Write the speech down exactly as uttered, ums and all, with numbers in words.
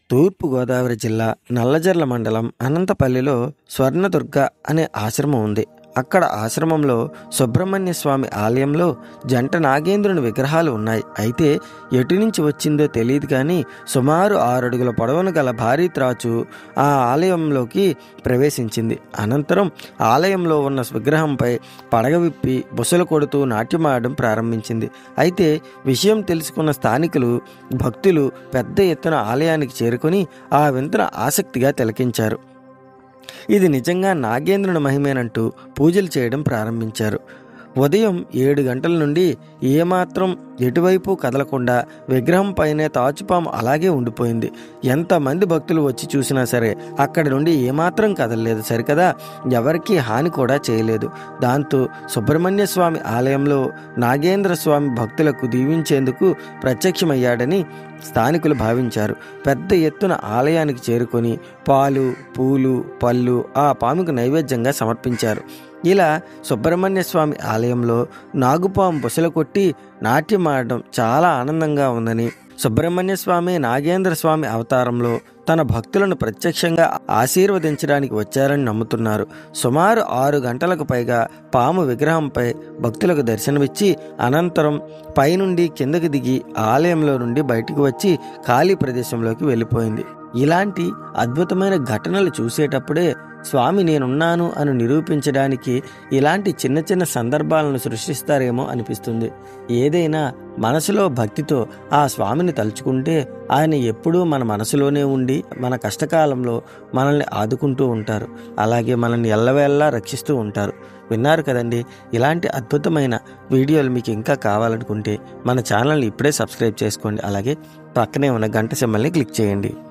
తూర్పుగోదావరి జిల్లా నల్లజర్ల మండలం అనంతపల్లిలో స్వర్ణదుర్గ అనే ఆశ్రమం ఉంది. అక్కడ ఆశ్రమంలో సుబ్రహ్మణ్య స్వామి ఆలయంలో జంట నాగేంద్రుని విగ్రహాలు ఉన్నాయి. అయితే ఎటు నుంచి వచ్చిందో తెలియదు కానీ సుమారు ఆరడుగుల పొడవును గల భారీ త్రాచు ఆ ఆలయంలోకి ప్రవేశించింది. అనంతరం ఆలయంలో ఉన్న విగ్రహంపై పడగ విప్పి బుసలు కొడుతూ నాట్యమాడడం ప్రారంభించింది. అయితే విషయం తెలుసుకున్న స్థానికులు భక్తులు పెద్ద ఎత్తున ఆలయానికి చేరుకొని ఆ వింతను ఆసక్తిగా తిలకించారు. ఇది నిజంగా నాగేంద్రుని మహిమేనంటూ పూజలు చేయడం ప్రారంభించారు. ఉదయం ఏడు గంటల నుండి ఏమాత్రం ఎటువైపు కదలకుండా విగ్రహం పైనే తాచుపాము అలాగే ఉండిపోయింది. ఎంతమంది భక్తులు వచ్చి చూసినా సరే అక్కడి నుండి ఏమాత్రం కదలలేదు. సరికదా ఎవరికీ హాని కూడా చేయలేదు. దాంతో సుబ్రహ్మణ్య స్వామి ఆలయంలో నాగేంద్ర స్వామి భక్తులకు దీవించేందుకు ప్రత్యక్షమయ్యాడని స్థానికులు భావించారు. పెద్ద ఎత్తున ఆలయానికి చేరుకొని పాలు పూలు పళ్ళు ఆ పాముకు నైవేద్యంగా సమర్పించారు. ఇలా సుబ్రహ్మణ్య స్వామి ఆలయంలో నాగుపాము బుసలు కొట్టి నాట్యమాడడం చాలా ఆనందంగా ఉందని, సుబ్రహ్మణ్య స్వామి నాగేంద్ర స్వామి అవతారంలో తన భక్తులను ప్రత్యక్షంగా ఆశీర్వదించడానికి వచ్చారని నమ్ముతున్నారు. సుమారు ఆరు గంటలకు పైగా పాము విగ్రహంపై భక్తులకు దర్శనమిచ్చి అనంతరం పైనుండి కిందకి దిగి ఆలయంలో నుండి బయటికి వచ్చి ఖాళీ ప్రదేశంలోకి వెళ్ళిపోయింది. ఇలాంటి అద్భుతమైన ఘటనలు చూసేటప్పుడే స్వామి నేనున్నాను అని నిరూపించడానికి ఇలాంటి చిన్న చిన్న సందర్భాలను సృష్టిస్తారేమో అనిపిస్తుంది. ఏదైనా మనసులో భక్తితో ఆ స్వామిని తలుచుకుంటే ఆయన ఎప్పుడూ మన మనసులోనే ఉండి మన కష్టకాలంలో మనల్ని ఆదుకుంటూ ఉంటారు. అలాగే మనల్ని ఎల్లవేళలా రక్షిస్తూ ఉంటారు. విన్నారు కదండి. ఇలాంటి అద్భుతమైన వీడియోలు మీకు ఇంకా కావాలనుకుంటే మన ఛానల్ని ఇప్పుడే సబ్స్క్రైబ్ చేసుకోండి. అలాగే పక్కనే ఉన్న గంట సింబల్ని క్లిక్ చేయండి.